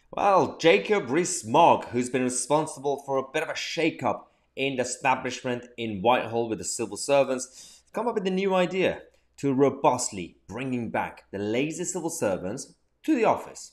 Well, Jacob Rees-Mogg, who's been responsible for a bit of a shake-up in the establishment in Whitehall with the civil servants, has come up with a new idea to robustly bringing back the lazy civil servants to the office.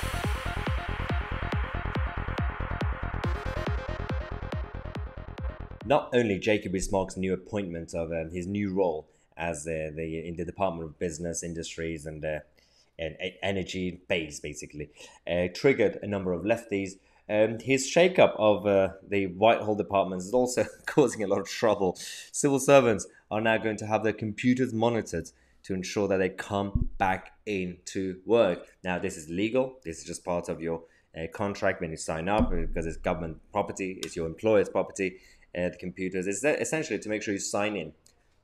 Not only Jacob Rees-Mogg's new appointment of his new role as in the Department of Business, Industries, and energy base, basically, triggered a number of lefties. His shake-up of the Whitehall departments is also causing a lot of trouble. Civil servants are now going to have their computers monitored to ensure that they come back into work. Now, this is legal. This is just part of your contract when you sign up because it's government property, it's your employer's property. The computers is essentially to make sure you sign in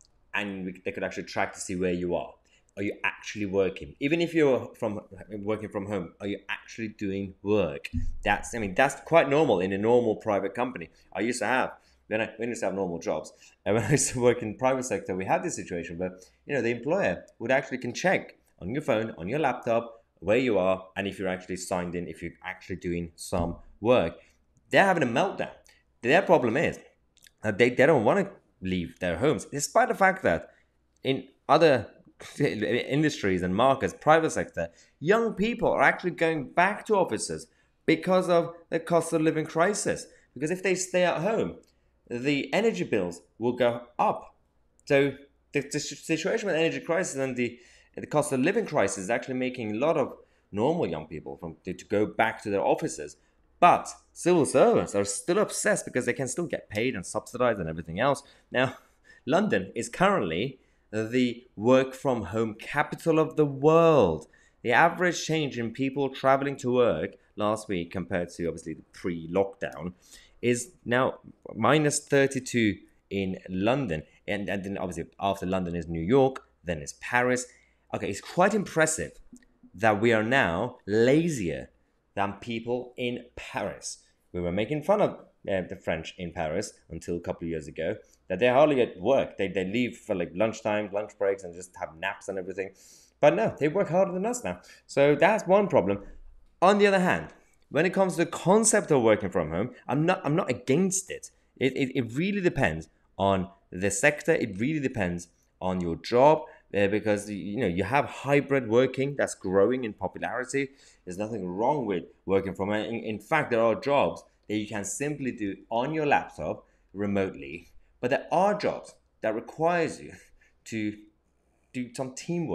and they could actually track to see where you are. Are you actually working? Even if you're from working from home, are you actually doing work? That's quite normal in a normal private company. I used to have when I used to have normal jobs, and when I used to work in the private sector, we had this situation where the employer would actually can check on your phone, on your laptop, where you are, and if you're actually signed in, if you're actually doing some work. They're having a meltdown. Their problem is they don't want to leave their homes, despite the fact that in other industries and markets, private sector, young people are actually going back to offices because of the cost of living crisis. Because if they stay at home, the energy bills will go up. So the situation with energy crisis and the cost of living crisis is actually making a lot of normal young people to go back to their offices. But civil servants are still obsessed because they can still get paid and subsidized and everything else. Now, London is currently the work from home capital of the world. The average change in people traveling to work last week compared to obviously the pre lockdown is now minus 32 in London. And then obviously after London is New York, then it's Paris. Okay, it's quite impressive that we are now lazier than people in Paris. We were making fun of the French in Paris until a couple of years ago, that they hardly get work. They leave for like lunchtime, lunch breaks, and just have naps and everything. But no, they work harder than us now. So that's one problem. On the other hand, when it comes to the concept of working from home, I'm not against it. It really depends on the sector. It really depends on your job because you have hybrid working that's growing in popularity. There's nothing wrong with working from home. In fact, there are jobs that you can simply do on your laptop remotely, but there are jobs that requires you to do some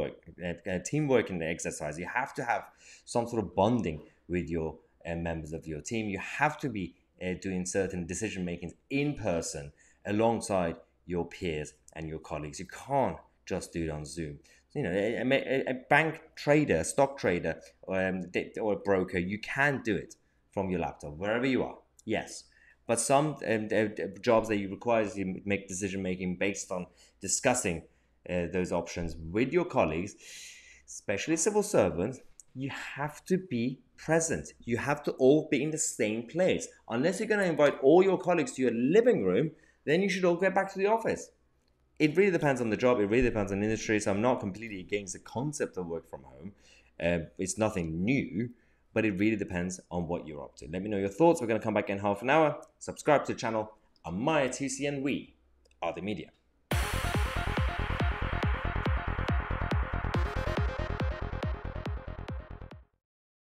teamwork in the exercise. You have to have some sort of bonding with your members of your team. You have to be doing certain decision makings in person alongside your peers and your colleagues. You can't just do it on Zoom. A bank trader, a stock trader, or a broker, you can do it from your laptop wherever you are. Yes, but some jobs that you require you make decision making based on discussing those options with your colleagues, especially civil servants. You have to be present. You have to all be in the same place. Unless you're going to invite all your colleagues to your living room, then you should all get back to the office. It really depends on the job. It really depends on the industry. So I'm not completely against the concept of work from home. It's nothing new, but it really depends on what you're up to. Let me know your thoughts. We're going to come back in half an hour. Subscribe to the channel. I'm Maya TC and we are the media.